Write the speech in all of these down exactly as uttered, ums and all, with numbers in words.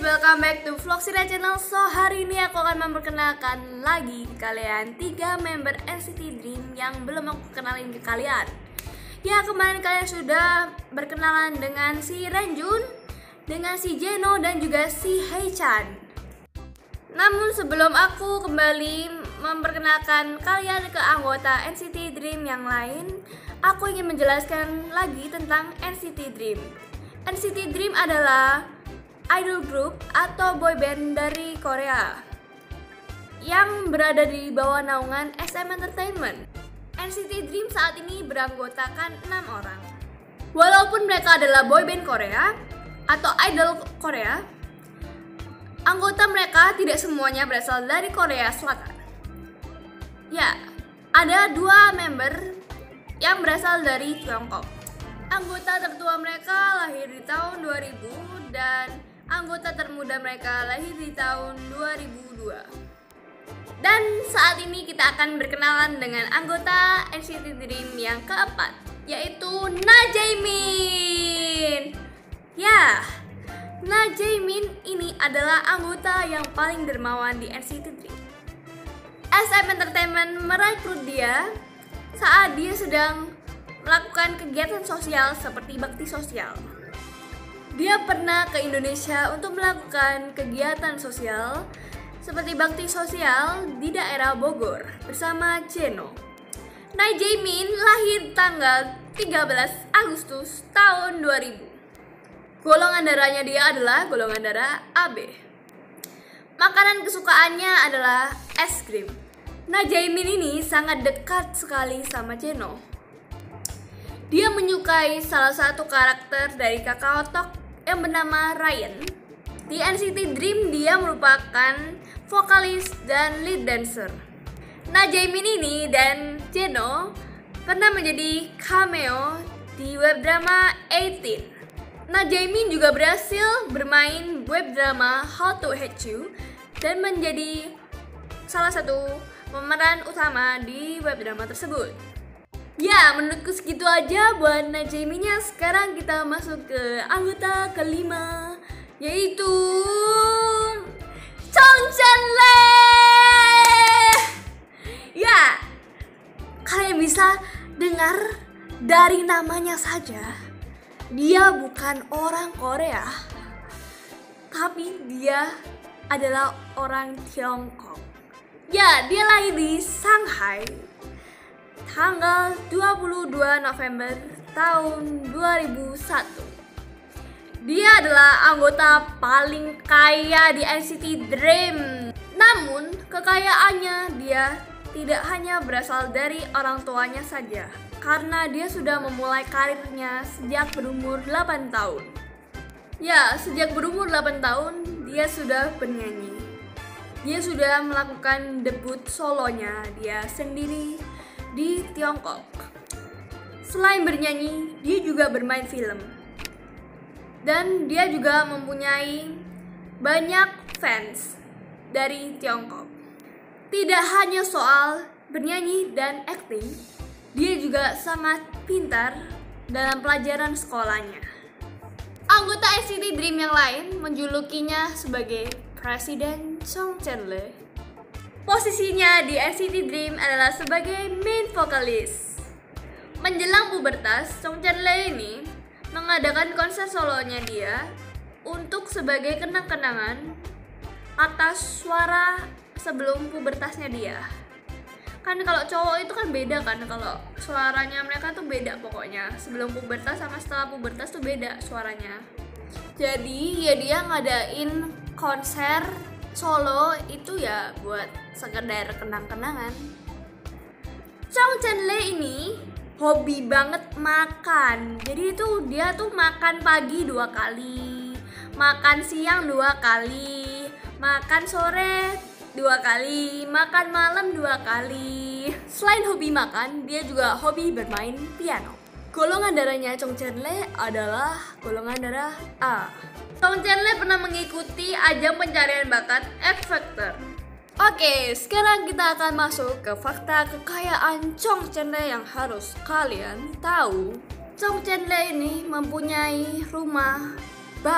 welcome back to Vlog Sira Channel. So hari ini aku akan memperkenalkan lagi kalian tiga member N C T Dream yang belum aku kenalin ke kalian. Ya, kemarin kalian sudah berkenalan dengan si Renjun, dengan si Jeno, dan juga si Haechan. Namun sebelum aku kembali memperkenalkan kalian ke anggota N C T Dream yang lain, aku ingin menjelaskan lagi tentang N C T Dream. N C T Dream adalah idol group atau boyband dari Korea yang berada di bawah naungan S M Entertainment. N C T Dream saat ini beranggotakan enam orang. Walaupun mereka adalah boyband Korea atau idol Korea, anggota mereka tidak semuanya berasal dari Korea Selatan. Ya, ada dua member yang berasal dari Tiongkok. Anggota tertua mereka lahir di tahun dua ribu dan anggota termuda mereka lahir di tahun dua ribu dua. Dan saat ini kita akan berkenalan dengan anggota N C T Dream yang keempat, yaitu Na Jaemin. Ya, Na Jaemin ini adalah anggota yang paling dermawan di N C T Dream. S M Entertainment merekrut dia saat dia sedang melakukan kegiatan sosial seperti bakti sosial. Dia pernah ke Indonesia untuk melakukan kegiatan sosial seperti bakti sosial di daerah Bogor bersama Jeno. Na Jaemin lahir tanggal tiga belas Agustus tahun dua ribu. Golongan darahnya dia adalah golongan darah A B. Makanan kesukaannya adalah es krim. Na Jaemin ini sangat dekat sekali sama Jeno. Dia menyukai salah satu karakter dari Kakao Talk yang bernama Ryan. Di N C T Dream dia merupakan vokalis dan lead dancer. Na Jaemin ini dan Jeno pernah menjadi cameo di web drama delapan belas. Na Jaemin juga berhasil bermain web drama How to Hate You dan menjadi salah satu pemeran utama di web drama tersebut. Ya, menurutku segitu aja buat Na Jaeminnya. Sekarang kita masuk ke anggota kelima, yaitu Chong Chenle. Ya, kalian bisa dengar dari namanya saja, dia bukan orang Korea, tapi dia adalah orang Tiongkok. Ya, dia lahir di Shanghai tanggal dua puluh dua November tahun dua ribu satu. Dia adalah anggota paling kaya di N C T Dream. Namun, kekayaannya dia tidak hanya berasal dari orang tuanya saja, karena dia sudah memulai karirnya sejak berumur delapan tahun. Ya, sejak berumur delapan tahun dia sudah bernyanyi. Dia sudah melakukan debut solonya dia sendiri di Tiongkok. Selain bernyanyi, dia juga bermain film. Dan dia juga mempunyai banyak fans dari Tiongkok. Tidak hanya soal bernyanyi dan acting, dia juga sangat pintar dalam pelajaran sekolahnya. Anggota N C T Dream yang lain menjulukinya sebagai Presiden Chong Chenle. Posisinya di N C T Dream adalah sebagai main vokalis. Menjelang pubertas, Chong Chenle ini mengadakan konser solonya dia untuk sebagai kenang-kenangan atas suara sebelum pubertasnya dia. Kan kalau cowok itu kan beda kan, kalau suaranya mereka tuh beda pokoknya. Sebelum pubertas sama setelah pubertas tuh beda suaranya. Jadi ya dia ngadain konser solo itu ya buat sekedar kenang-kenangan. Chong Chenle ini hobi banget makan. Jadi itu dia tuh makan pagi dua kali, makan siang dua kali, makan sore dua kali, makan malam dua kali. Selain hobi makan, dia juga hobi bermain piano. Golongan darahnya Chong Chenle adalah golongan darah A. Chong Chenle pernah mengikuti ajang pencarian bakat X Factor. Oke, sekarang kita akan masuk ke fakta kekayaan Chong Chenle yang harus kalian tahu. Chong Chenle ini mempunyai rumah bak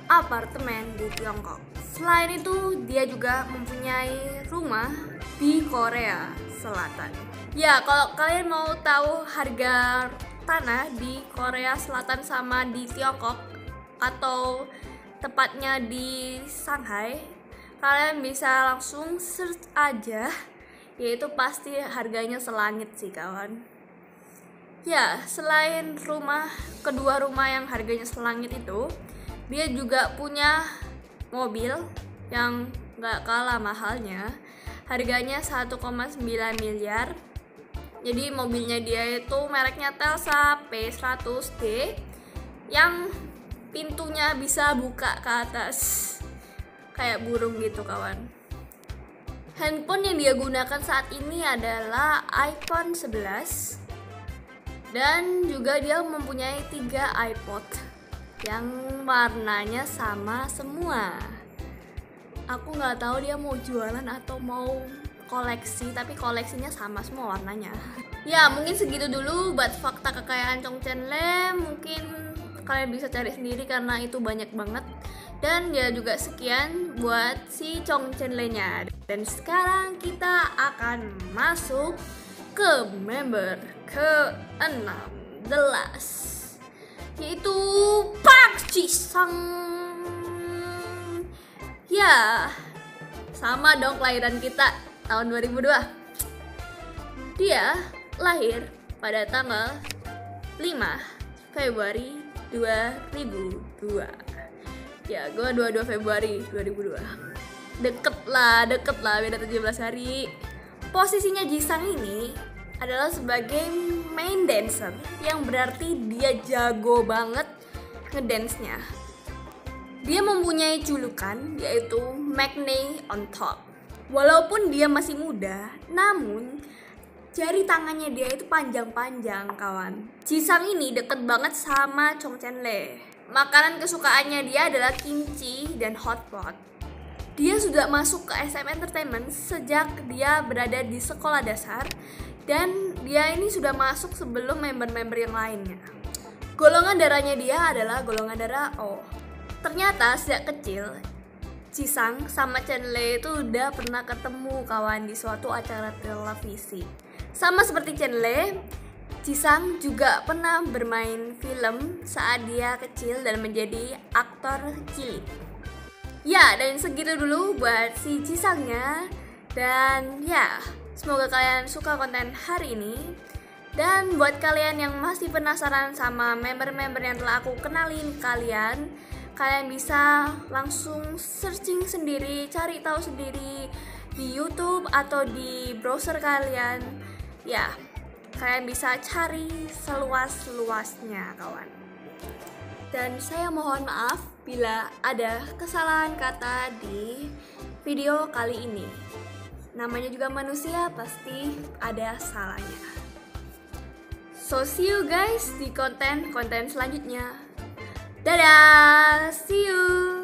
apartemen di Tiongkok. Selain itu, dia juga mempunyai rumah di Korea Selatan. Ya, kalau kalian mau tahu harga tanah di Korea Selatan sama di Tiongkok atau tepatnya di Shanghai, kalian bisa langsung search aja, yaitu pasti harganya selangit sih kawan. Ya, selain rumah, kedua rumah yang harganya selangit itu, dia juga punya mobil yang gak kalah mahalnya. Harganya satu koma sembilan miliar. Jadi mobilnya dia itu mereknya Telsa P seratus D yang pintunya bisa buka ke atas kayak burung gitu kawan. Handphone yang dia gunakan saat ini adalah iPhone sebelas. Dan juga dia mempunyai tiga iPod yang warnanya sama semua. Aku nggak tahu dia mau jualan atau mau koleksi, tapi koleksinya sama semua warnanya. Ya mungkin segitu dulu buat fakta kekayaan Chong Chen Le. Mungkin kalian bisa cari sendiri karena itu banyak banget. Dan ya juga sekian buat si Chong Chen Le nya. Dan sekarang kita akan masuk ke member ke enam belas, yaitu Park Ji-sung. Ya, sama dong kelahiran kita tahun dua ribu dua. Dia lahir pada tanggal lima Februari dua ribu dua. Ya, gue dua puluh dua Februari dua ribu dua. Deket lah, deket lah, beda tujuh belas hari. Posisinya Ji-sung ini adalah sebagai main dancer, yang berarti dia jago banget ngedance-nya. Dia mempunyai julukan yaitu Magne on top. Walaupun dia masih muda, namun jari tangannya dia itu panjang-panjang kawan. Ji-sung ini deket banget sama Chong Chen Le. Makanan kesukaannya dia adalah kimchi dan hotpot. Dia sudah masuk ke S M Entertainment sejak dia berada di sekolah dasar. Dan dia ini sudah masuk sebelum member-member yang lainnya. Golongan darahnya dia adalah golongan darah O. Ternyata sejak kecil, Ji-sung sama Chen Le itu udah pernah ketemu kawan di suatu acara televisi. Sama seperti Chen Le, Ji-sung juga pernah bermain film saat dia kecil dan menjadi aktor cilik. Ya, dan segitu dulu buat si Ji-sungnya. Dan ya, semoga kalian suka konten hari ini. Dan buat kalian yang masih penasaran sama member-member yang telah aku kenalin kalian, kalian bisa langsung searching sendiri, cari tahu sendiri di YouTube atau di browser kalian. Ya, kalian bisa cari seluas-luasnya kawan. Dan saya mohon maaf bila ada kesalahan kata di video kali ini. Namanya juga manusia, pasti ada salahnya. So see you guys di konten-konten selanjutnya. Dadah, see you.